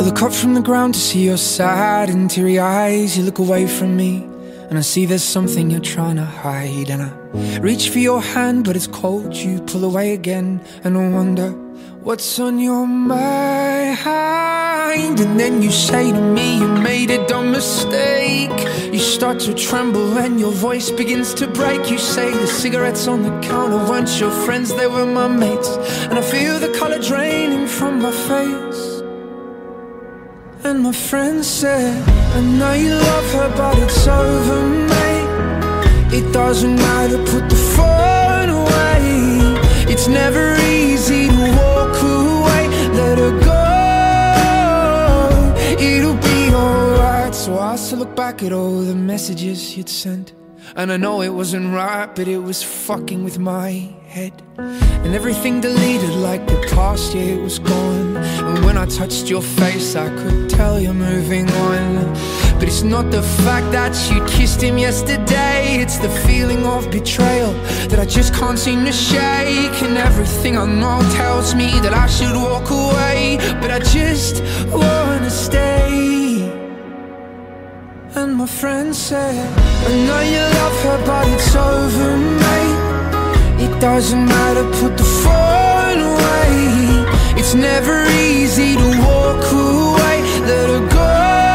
look up from the ground to see your sad and teary eyes. You look away from me and I see there's something you're trying to hide. And I reach for your hand but it's cold. You pull away again and I wonder what's on your mind. And then you say to me you made a dumb mistake. You start to tremble and your voice begins to break. You say the cigarettes on the counter weren't your friends, they were my mates. And I feel the color draining from my face. And my friend said, I know you love her but it's over, mate. It doesn't matter, put the phone away. It's never easy to walk away. Let her go, it'll be alright. So I still look back at all the messages you'd sent, and I know it wasn't right, but it was fucking with my head. And everything deleted like the past, yeah, it was gone. And when I touched your face I could tell you're moving on. But it's not the fact that you kissed him yesterday, it's the feeling of betrayal that I just can't seem to shake. And everything I know tells me that I should walk away, but I just wanna stay. And my friend said, I know you love her but it's over, mate. It doesn't matter, put the phone away. It's never easy to walk away. Let her go,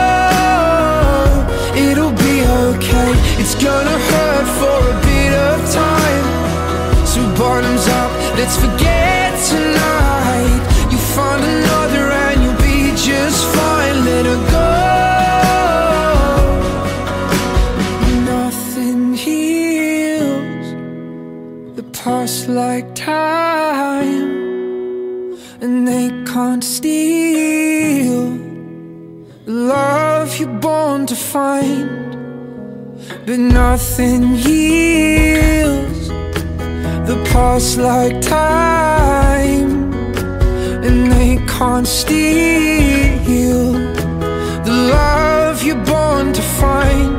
it'll be okay. It's gonna hurt for a bit of time, so bottoms up, let's forget tonight. You'll find another and you'll be just fine. Let her go. Pass like time, and they can't steal the love you're born to find. But nothing heals the past like time, and they can't steal the love you're born to find.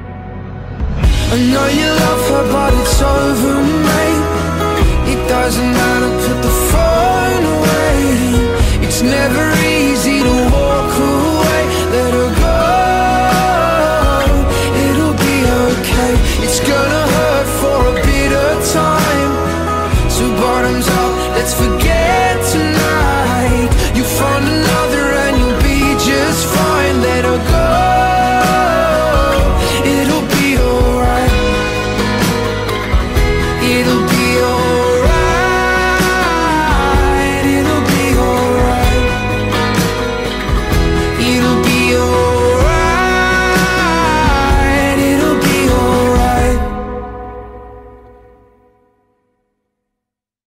I know you love her but it's over, mate. It doesn't